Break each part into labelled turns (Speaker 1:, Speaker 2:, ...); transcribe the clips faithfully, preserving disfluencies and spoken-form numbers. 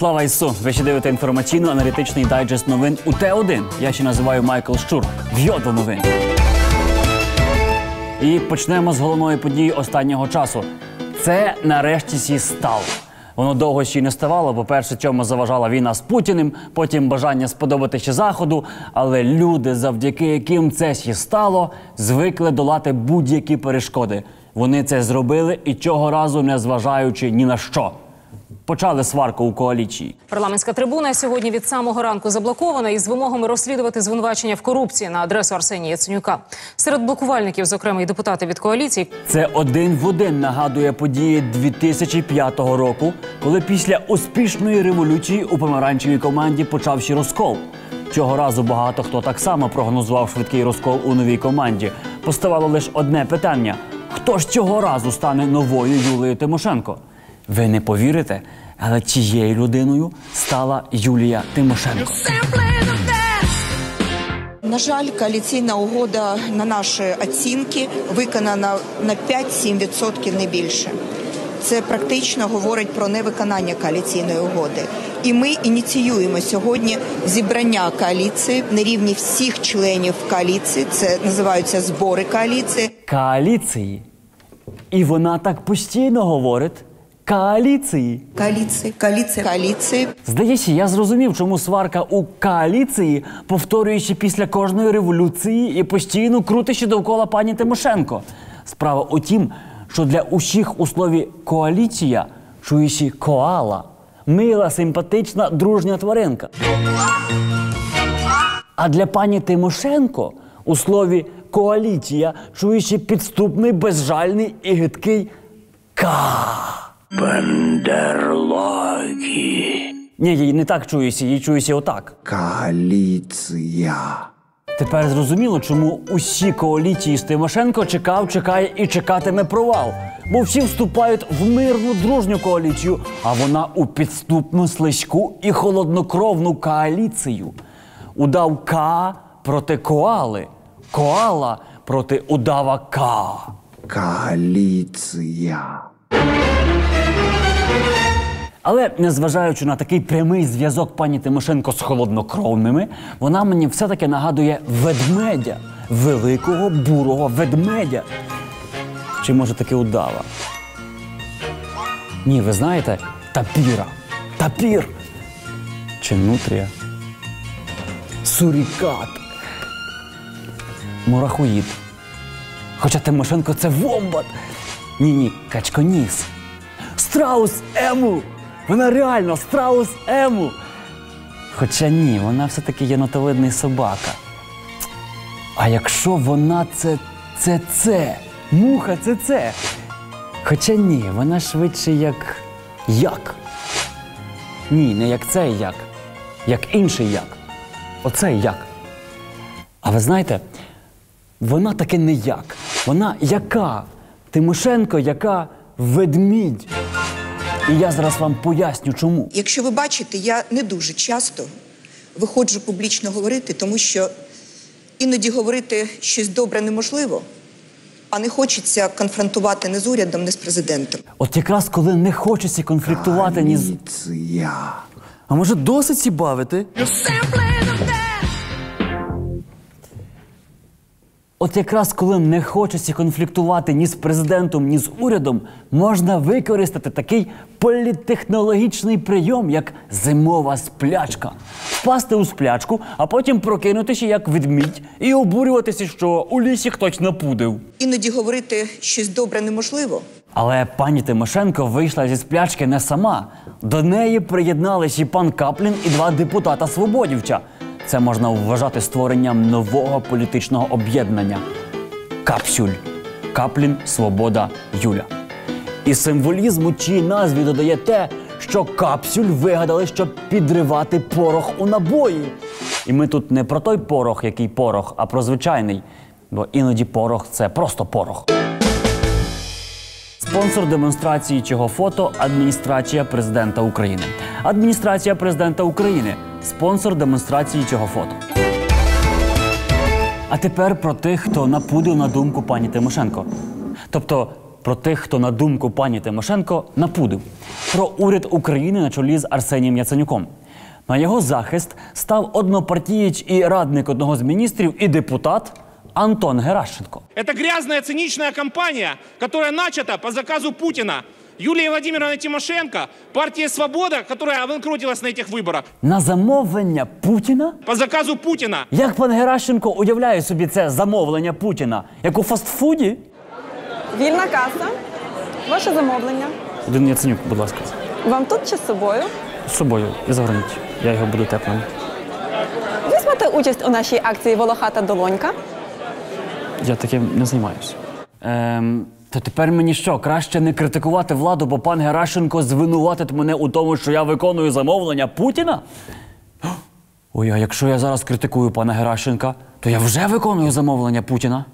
Speaker 1: Слава Ісу! Ви ще дивите інформаційно-аналітичний дайджест новин у Т один. Я ще називаю Майкл Щур. В'йо до новин. І почнемо з головної події останнього часу. Це нарешті сі стало. Воно довго ще й не ставало. По-перше, цьому заважала війна з Путіним, потім бажання сподобатися Заходу. Але люди, завдяки яким це сі стало, звикли долати будь-які перешкоди. Вони це зробили і цього разу не зважаючи ні на що. Почали сварку у коаліції.
Speaker 2: Парламентська трибуна сьогодні від самого ранку заблокована із вимогами розслідувати звинувачення в корупції на адресу Арсенія Яценюка. Серед блокувальників, зокрема, і депутати від коаліції.
Speaker 1: Це один в один нагадує події дві тисячі п'ятого року, коли після успішної революції у помаранчевій команді почався розкол. Цього разу багато хто так само прогнозував швидкий розкол у новій команді. Поставало лише одне питання – хто ж цього разу стане новою Юлією Тимошенко? Ви не повірите, але цією людиною стала Юлія Тимошенко.
Speaker 3: На жаль, коаліційна угода, на наші оцінки, виконана на п'ять-сім відсотків, не більше. Це практично говорить про невиконання коаліційної угоди. І ми ініціюємо сьогодні зібрання коаліції на рівні всіх членів коаліції. Це називаються збори коаліції.
Speaker 1: Коаліції? І вона так постійно говорить. Коаліції.
Speaker 3: Коаліції, коаліції, коаліції.
Speaker 1: Здається, я зрозумів, чому сварка у коаліції повторюючи після кожної революції і постійно крутище довкола пані Тимошенко. Справа у тім, що для усіх у слові «коаліція» чуєш коала. Мила, симпатична, дружня тваринка. А для пані Тимошенко у слові «коаліція» чуєш підступний, безжальний і гидкий «ка». Бандерлоги. Ні, їй не так чуюся, їй чуюся отак.
Speaker 4: Коаліція.
Speaker 1: Тепер зрозуміло, чому усі коаліції з Тимошенко чекав, чекає і чекатиме провал. Бо всі вступають в мирну, дружню коаліцію, а вона у підступну, слизьку і холоднокровну коаліцію. Удав К проти коали, коала проти удава К.
Speaker 4: Коаліція.
Speaker 1: Але, незважаючи на такий прямий зв'язок пані Тимошенко з холоднокровними, вона мені все-таки нагадує ведмедя. Великого бурого ведмедя. Чи, може, таки удава? Ні, ви знаєте, тапіра. Тапір. Чи нутрія? Сурікат. Мурахоїд. Хоча Тимошенко – це вомбат. Ні-ні, качконіс. Страус Ему! Вона реально страус Ему! Хоча ні, вона все-таки єнотовидний собака. А якщо вона це це це, муха це це. Хоча ні, вона швидше як як. Ні, не як цей як, як інший як. Оцей як. А ви знаєте, вона таки не як. Вона яка? Тимошенко яка ведмідь. І я зараз вам поясню, чому.
Speaker 3: Якщо ви бачите, я не дуже часто виходжу публічно говорити, тому що іноді говорити щось добре неможливо, а не хочеться конфронтувати не з урядом, не з президентом.
Speaker 1: От якраз коли не хочеться конфліктувати ні з...
Speaker 4: Коаліція.
Speaker 1: А може досить сі бавити? От якраз коли не хочеться конфліктувати ні з президентом, ні з урядом, можна використати такий політтехнологічний прийом, як зимова сплячка. Впасти у сплячку, а потім прокинутися як ведмідь і обурюватися, що у лісі хтось напудив.
Speaker 3: Іноді говорити щось добре неможливо.
Speaker 1: Але пані Тимошенко вийшла зі сплячки не сама. До неї приєдналися і пан Каплін, і два депутата-свободівця. Це можна вважати створенням нового політичного об'єднання. Капсюль. Каплін, Свобода, Юля. І символізму цій назві додає те, що капсюль вигадали, щоб підривати порох у набої. І ми тут не про той порох, який порох, а про звичайний. Бо іноді порох – це просто порох. Спонсор демонстрації цього фото – Адміністрація Президента України. Адміністрація Президента України – спонсор демонстрації цього фото. А тепер про тих, хто напудив на думку пані Тимошенко. Тобто про тих, хто, на думку пані Тимошенко, напудив. Про уряд України на чолі з Арсенієм Яценюком. На його захист став однопартієць і радник одного з міністрів, і депутат Антон Геращенко.
Speaker 5: Это грязная, циничная кампания, которая начата по заказу Путина. Юлия Владимировна Тимошенко, партия «Свобода», которая обанкротилась на этих выборах.
Speaker 1: На замовлення Путіна?
Speaker 5: По заказу Путина.
Speaker 1: Як пан Геращенко уявляє собі це замовлення Путіна? Як у фастфуді?
Speaker 6: Вільна каса. Ваше замовлення.
Speaker 1: Один Яценюк, будь ласка.
Speaker 6: Вам тут чи з собою?
Speaker 1: З собою. І загорніть. Я його буду теплим.
Speaker 6: Візьмете участь у нашій акції «Волохата долонька».
Speaker 1: Я таким не займаюся. Ем, то тепер мені що, краще не критикувати владу, бо пан Геращенко звинуватить мене у тому, що я виконую замовлення Путіна? Ой, а якщо я зараз критикую пана Геращенка, то я вже виконую замовлення Путіна.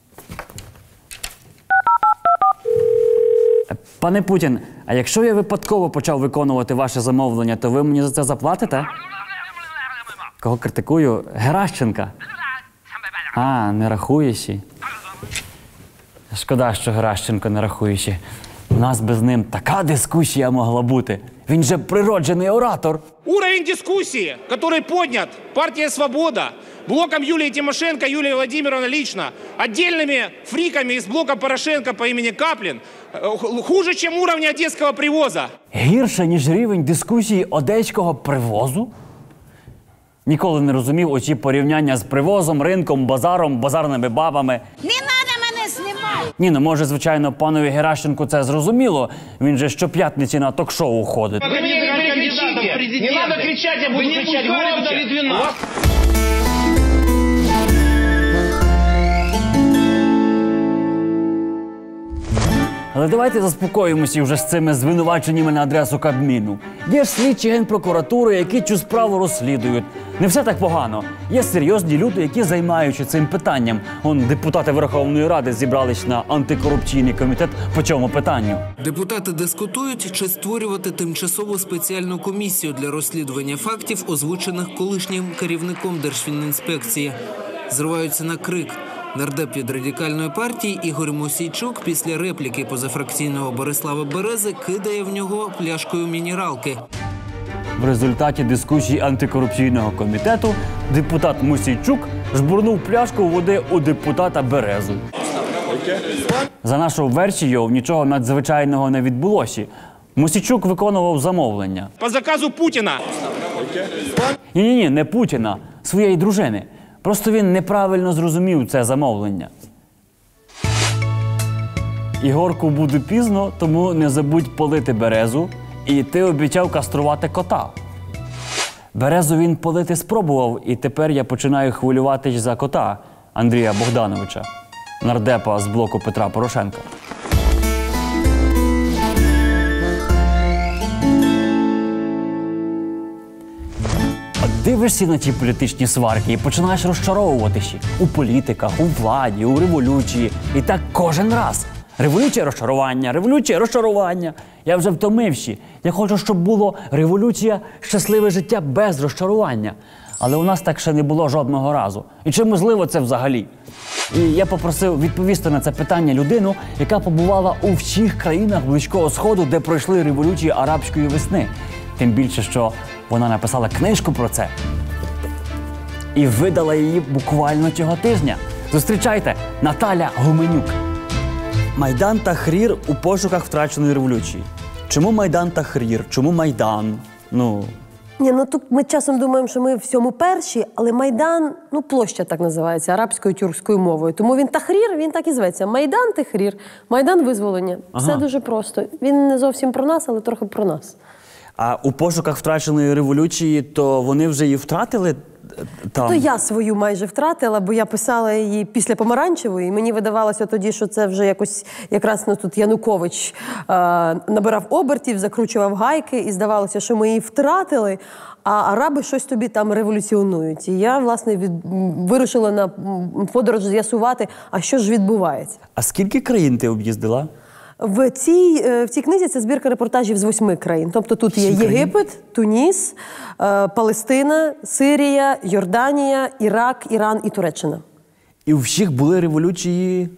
Speaker 1: Пане Путін, а якщо я випадково почав виконувати ваше замовлення, то ви мені за це заплатите? Кого критикую? Геращенка. А, не рахуєші. Шкода, що Геращенко не рахуєші. У нас без ним така дискусія могла бути. Він же природжений оратор.
Speaker 5: Уровень дискуссии, который поднят партия «Свобода», блоком Юлии Тимошенко, Юлии Владимировны лично, отдельными фриками из блока Порошенко по имени Каплин, хуже, чем уровень одесского привоза.
Speaker 1: Гірше, ніж рівень дискусії одеського привозу? Ніколи не розумів оці порівняння з привозом, ринком, базаром, базарними бабами.
Speaker 7: Не треба мене знімати!
Speaker 1: Ні, ну може, звичайно, панові Геращенку це зрозуміло. Він же щоп'ятниці на ток-шоу ходить.
Speaker 5: Вы меня не перекричите! Не надо кричать, я буду кричать громче!
Speaker 1: Але давайте заспокоїмося вже з цими звинуваченнями на адресу Кабміну. Є ж слідчі Генпрокуратури, які цю справу розслідують. Не все так погано. Є серйозні люди, які займаються цим питанням. Он депутати Верховної Ради зібрались на антикорупційний комітет по цьому питанню.
Speaker 8: Депутати дискутують, чи створювати тимчасову спеціальну комісію для розслідування фактів, озвучених колишнім керівником Держфінінспекції. Зриваються на крик. Нардеп від Радикальної партії Ігор Мосійчук після репліки позафракційного Борислава Берези кидає в нього пляшкою мінералки.
Speaker 1: В результаті дискусії антикорупційного комітету депутат Мосійчук жбурнув пляшку води у депутата Березу. За нашою версією, нічого надзвичайного не відбулося. Мосійчук виконував замовлення.
Speaker 5: По заказу Путина.
Speaker 1: Ні-ні-ні, не Путіна, своєї дружини. Просто він неправильно зрозумів це замовлення. Ігорку, буде пізно, тому не забудь полити Березу, і ти обіцяв каструвати кота. Березу він полити спробував, і тепер я починаю хвилюватись за кота Андрія Богдановича, нардепа з блоку Петра Порошенка. Дивишся на ті політичні сварки і починаєш розчаровуватися у політиках, у владі, у революції. І так кожен раз. Революція – розчарування, революція – розчарування. Я вже втомився. Я хочу, щоб було революція – щасливе життя без розчарування. Але у нас так ще не було жодного разу. І чи можливо це взагалі? І я попросив відповісти на це питання людину, яка побувала у всіх країнах Близького Сходу, де пройшли революції арабської весни. Тим більше, що вона написала книжку про це. І видала її буквально цього тижня. Зустрічайте, Наталя Гуменюк. Майдан Тахрір у пошуках втраченої революції. Чому Майдан Тахрір? Чому Майдан? Ну...
Speaker 9: Ні, ну тут ми часом думаємо, що ми в всьому перші, але Майдан, ну площа так називається, арабською тюркською мовою. Тому він Тахрір, він так і зветься. Майдан Тахрір, Майдан визволення. Ага. Все дуже просто. Він не зовсім про нас, але трохи про нас.
Speaker 1: А у пошуках втраченої революції, то вони вже її втратили там?
Speaker 9: То я свою майже втратила, бо я писала її після Помаранчевої, і мені видавалося тоді, що це вже якось, якраз ну, тут Янукович е, набирав обертів, закручував гайки, і здавалося, що ми її втратили, а араби щось тобі там революціонують. І я, власне, від, вирушила на подорож з'ясувати, а що ж відбувається.
Speaker 1: А скільки країн ти об'їздила?
Speaker 9: В цій, в цій книзі це збірка репортажів з восьми країн. Тобто тут є Єгипет, Туніс, е, Палестина, Сирія, Йорданія, Ірак, Іран і Туреччина.
Speaker 1: І у всіх були революції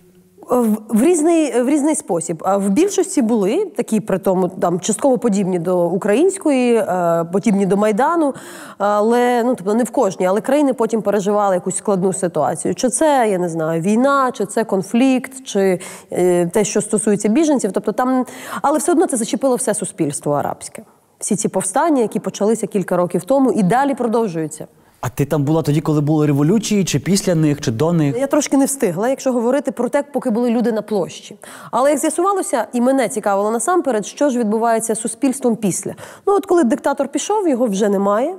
Speaker 9: В, в, різний, в різний спосіб. А в більшості були такі, при тому, там, частково подібні до української, е, подібні до Майдану, але, ну, тобто не в кожній, але країни потім переживали якусь складну ситуацію. Чи це, я не знаю, війна, чи це конфлікт, чи е, те, що стосується біженців. Тобто там, але все одно це зачепило все суспільство арабське. Всі ці повстання, які почалися кілька років тому і далі продовжуються.
Speaker 1: А ти там була тоді, коли були революції, чи після них, чи до них?
Speaker 9: Я трошки не встигла, якщо говорити про те, поки були люди на площі. Але як з'ясувалося, і мене цікавило насамперед, що ж відбувається з суспільством після. Ну от коли диктатор пішов, його вже немає.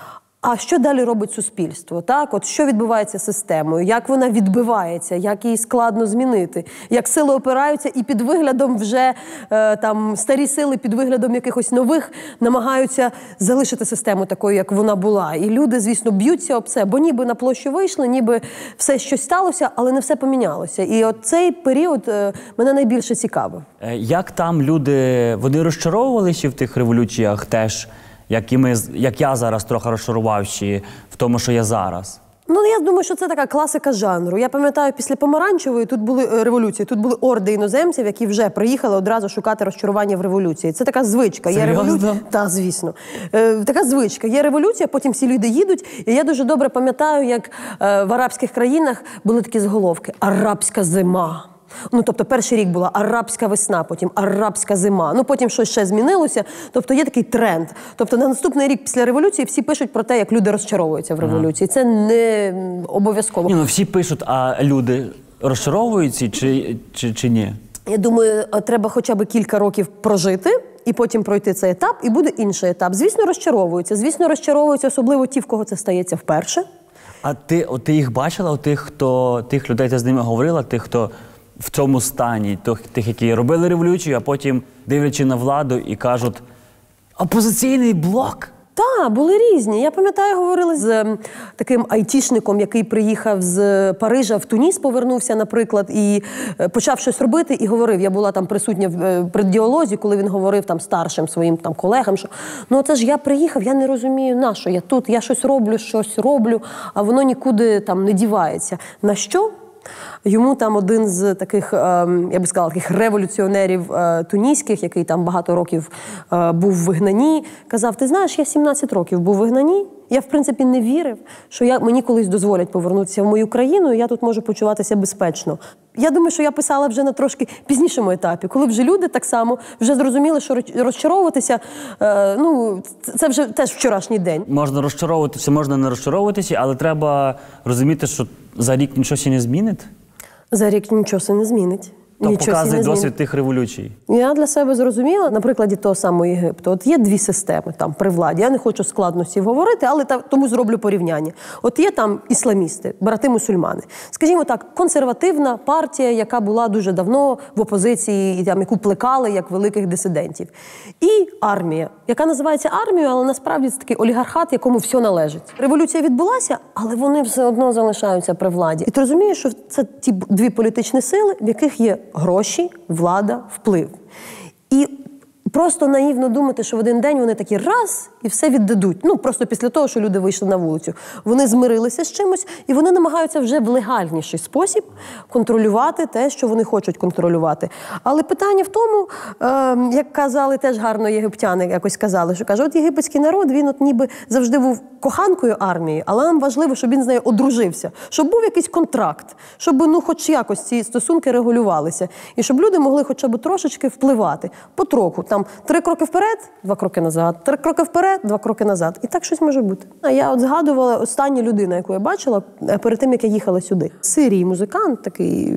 Speaker 9: А що далі робить суспільство? Так, от що відбувається з системою? Як вона відбивається? Як її складно змінити? Як сили опираються і під виглядом вже е, там старі сили під виглядом якихось нових намагаються залишити систему такою, як вона була. І люди, звісно, б'ються об це, бо ніби на площу вийшли, ніби все щось сталося, але не все помінялося. І от цей період е, мене найбільше цікавив.
Speaker 1: Як там люди, вони розчаровувалися в тих революціях теж? Як, і ми, як я зараз трохи розчарувавши в тому, що я зараз?
Speaker 9: Ну, я думаю, що це така класика жанру. Я пам'ятаю, після Помаранчевої тут були революції, тут були орди іноземців, які вже приїхали одразу шукати розчарування в революції. Це така звичка. Є революція. Так, звісно. Е, така звичка. Є революція, потім всі люди їдуть. І я дуже добре пам'ятаю, як е, в арабських країнах були такі заголовки «Арабська зима». Ну, тобто, перший рік була арабська весна, потім арабська зима. Ну, потім щось ще змінилося. Тобто, є такий тренд. Тобто, на наступний рік після революції всі пишуть про те, як люди розчаровуються в революції. Це не обов'язково.
Speaker 1: Ні, ну, всі пишуть, а люди розчаровуються чи, чи, чи ні?
Speaker 9: Я думаю, треба хоча б кілька років прожити, і потім пройти цей етап, і буде інший етап. Звісно, розчаровуються. Звісно, розчаровуються особливо ті, в кого це стається вперше.
Speaker 1: А ти, от, ти їх бачила, тих, хто, тих людей, ти з ними говорила, тих, хто в цьому стані, тих, які робили революцію, а потім дивлячи на владу і кажуть «Опозиційний блок?»
Speaker 9: Так, були різні. Я пам'ятаю, говорили з е, таким айтішником, який приїхав з Парижа в Туніс, повернувся, наприклад, і е, почав щось робити, і говорив, я була там присутня в е, при діалозі, коли він говорив там старшим своїм там колегам, що ну це ж я приїхав, я не розумію, на що я тут, я щось роблю, щось роблю, а воно нікуди там не дівається. На що? Йому там один з таких, я би сказала, таких революціонерів туніських, який там багато років був в вигнанні, казав, ти знаєш, я сімнадцять років був в вигнанні, я, в принципі, не вірив, що я, мені колись дозволять повернутися в мою країну, і я тут можу почуватися безпечно. Я думаю, що я писала вже на трошки пізнішому етапі, коли вже люди так само вже зрозуміли, що розчаровуватися, е, ну, це вже теж вчорашній день.
Speaker 1: Можна розчаровуватися, можна не розчаровуватися, але треба розуміти, що за рік нічого ще не змінить?
Speaker 9: За рік нічого не змінить.
Speaker 1: То показує досвід тих революцій.
Speaker 9: Я для себе зрозуміла, на прикладі того самого Єгипту. От є дві системи там при владі. Я не хочу складностей говорити, але та, тому зроблю порівняння. От є там ісламісти, брати-мусульмани. Скажімо так, консервативна партія, яка була дуже давно в опозиції, і там, яку плекали як великих дисидентів. І армія, яка називається армією, але насправді це такий олігархат, якому все належить. Революція відбулася, але вони все одно залишаються при владі. І ти розумієш, що це ті дві політичні сили, в яких є гроші, влада, вплив. І просто наївно думати, що в один день вони такі раз і все віддадуть. Ну, просто після того, що люди вийшли на вулицю. Вони змирилися з чимось, і вони намагаються вже в легальніший спосіб контролювати те, що вони хочуть контролювати. Але питання в тому, е, як казали теж гарно єгиптяни, якось казали, що каже, от єгипетський народ, він от ніби завжди був коханкою армії, але нам важливо, щоб він з нею одружився, щоб був якийсь контракт, щоб, ну, хоч якось ці стосунки регулювалися, і щоб люди могли хоча б трошечки впливати, потроху, там, три кроки вперед, два кроки назад, три кроки вперед, два кроки назад. І так щось може бути. А я от згадувала останню людину, яку я бачила перед тим, як я їхала сюди. В Сирії музикант такий,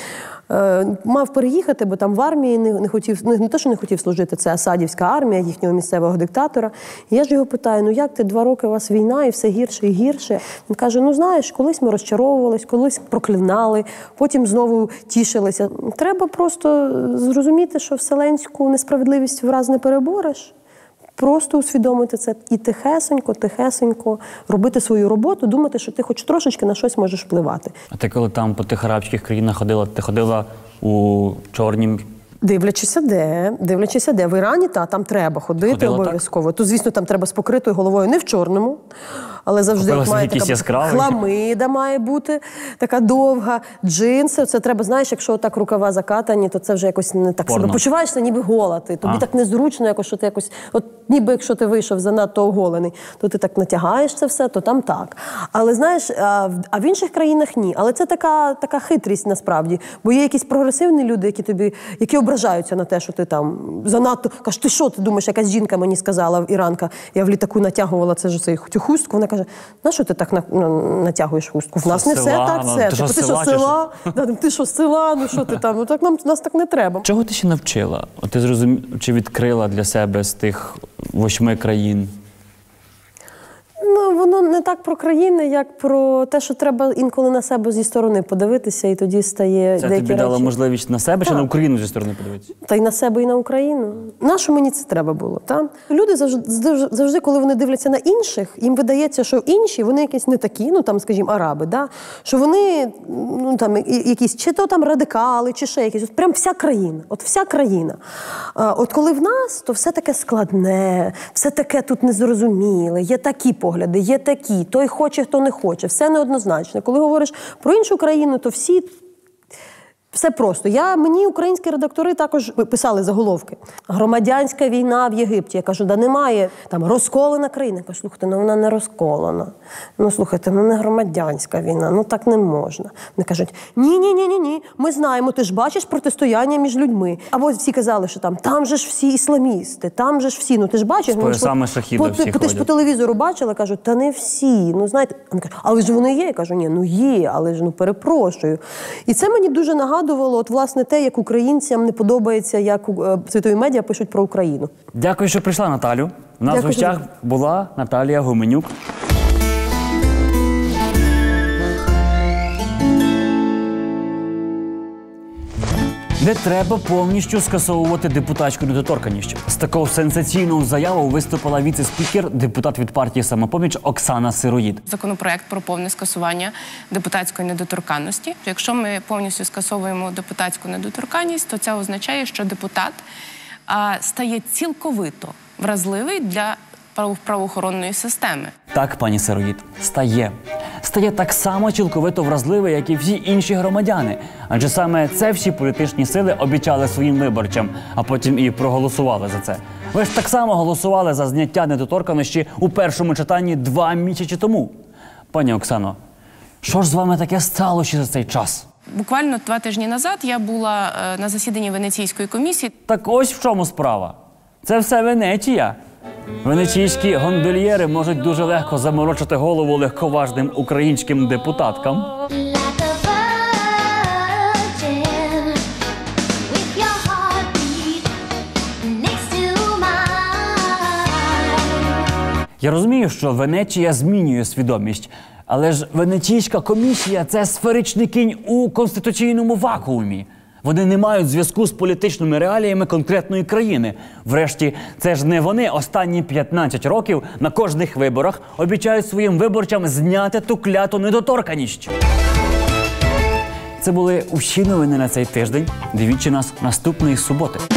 Speaker 9: е, мав переїхати, бо там в армії не, не хотів, не, не те, що не хотів служити, це Асадівська армія, їхнього місцевого диктатора. І я ж його питаю, ну як ти, два роки у вас війна і все гірше і гірше? Він каже, ну знаєш, колись ми розчаровувались, колись проклинали, потім знову тішилися. Треба просто зрозуміти, що вселенську несправедливість враз не перебореш. Просто усвідомити це і тихесенько, тихесенько робити свою роботу, думати, що ти хоч трошечки на щось можеш впливати.
Speaker 1: А ти коли там по тих арабських країнах ходила, ти ходила у чорнім?
Speaker 9: Дивлячися де, дивлячися де. В Ірані, та, там треба ходити
Speaker 1: Ходила
Speaker 9: обов'язково. То, звісно, там треба з покритою головою, не в чорному, але завжди
Speaker 1: Купила
Speaker 9: має
Speaker 1: якийсь
Speaker 9: така
Speaker 1: яскравий.
Speaker 9: хламида має бути, така довга, джинси. Це треба, знаєш, якщо так рукава закатані, то це вже якось не так
Speaker 1: Порно.
Speaker 9: себе почуваєшся, ніби гола ти. Тобі
Speaker 1: А.
Speaker 9: так незручно, якось, що ти якось, от ніби якщо ти вийшов занадто оголений, то ти так натягаєш це все, то там так. Але знаєш, а в, а в інших країнах ні. Але це така, така хитрість насправді. Бо є якісь прогресивні люди, які тобі, які ображаються на те, що ти там занадто, кажуть, ти що, ти думаєш, якась жінка мені сказала, іранка, я в літаку натягувала це ж цей цю хустку, вона каже, на що ти так на, ну, натягуєш хустку? В нас
Speaker 1: Що,
Speaker 9: не все
Speaker 1: села?
Speaker 9: так,
Speaker 1: Ну,
Speaker 9: все.
Speaker 1: ти що,
Speaker 9: Типу, ти що,
Speaker 1: села чи
Speaker 9: села? Да, ти що, села? Ну що ти там? Ну так нам, нас так не треба.
Speaker 1: Чого ти ще навчила? От ти зрозумів, чи відкрила для себе з тих восьми країн?
Speaker 9: Ну, воно не так про країни, як про те, що треба інколи на себе зі сторони подивитися, і тоді стає
Speaker 1: Це
Speaker 9: деякі
Speaker 1: тобі дало
Speaker 9: речі.
Speaker 1: можливість на себе чи
Speaker 9: Так.
Speaker 1: на Україну зі сторони подивитися?
Speaker 9: Та й на себе, і на Україну. Нащо мені це треба було? Та? Люди завжди, завжди, коли вони дивляться на інших, їм видається, що інші, вони якісь не такі, ну там, скажімо, араби, да? Що вони, ну там, якісь, чи то там радикали, чи ще якісь. От прям вся країна, от вся країна. А, от коли в нас, то все таке складне, все таке тут незрозуміле, є такі погляди, є такі, той хоче, хто не хоче, все неоднозначно. Коли говориш про іншу країну, то всі все просто. Я, мені українські редактори також писали заголовки. Громадянська війна в Єгипті. Я кажу, да немає. Там розколена країна. Я кажу, слухайте, ну вона не розколена. Ну, слухайте, ну не громадянська війна, ну так не можна. Вони кажуть, ні-ні-ні-ні, ми знаємо, ти ж бачиш протистояння між людьми. Або всі казали, що там, там же ж всі ісламісти, там же ж всі, ну ти ж бачиш.
Speaker 1: З поясами шахіда всі
Speaker 9: Ти ж по
Speaker 1: ходять.
Speaker 9: телевізору бачила, кажуть, та не всі. Ну, знаєте, вони кажуть, але ж вони є. Я кажу, ні, ну є, але ж, ну перепрошую. І це мені дуже нагадувало, от, власне, те, як українцям не подобається, як е, світові медіа пишуть про Україну.
Speaker 1: Дякую, що прийшла, Наталю. У нас в
Speaker 9: Дякую.
Speaker 1: гостях була Наталія Гуменюк. Не треба повністю скасовувати депутатську недоторканність. З такою сенсаційною заявою виступила віце-спікер, депутат від партії «Самопоміч» Оксана Сироїд.
Speaker 10: Законопроект про повне скасування депутатської недоторканності. Якщо ми повністю скасовуємо депутатську недоторканність, то це означає, що депутат а, стає цілковито вразливий для прав- правоохоронної системи.
Speaker 1: Так, пані Сироїд, стає. Стає так само цілковито вразливий, як і всі інші громадяни. Адже саме це всі політичні сили обіцяли своїм виборцям, а потім і проголосували за це. Ви ж так само голосували за зняття недоторканності у першому читанні два місяці тому. Пані Оксано, що ж з вами таке сталося за цей час?
Speaker 10: Буквально два тижні назад я була е, на засіданні Венеційської комісії.
Speaker 1: Так ось в чому справа. Це все Венеція. Венеційські гондольєри можуть дуже легко заморочити голову легковажним українським депутаткам. Я розумію, що Венеція змінює свідомість, але ж Венеційська комісія – це сферичний кінь у конституційному вакуумі. Вони не мають зв'язку з політичними реаліями конкретної країни. Врешті, це ж не вони останні п'ятнадцять років на кожних виборах обіцяють своїм виборцям зняти ту кляту недоторканність. Це були усі новини на цей тиждень. Дивіться нас наступної суботи.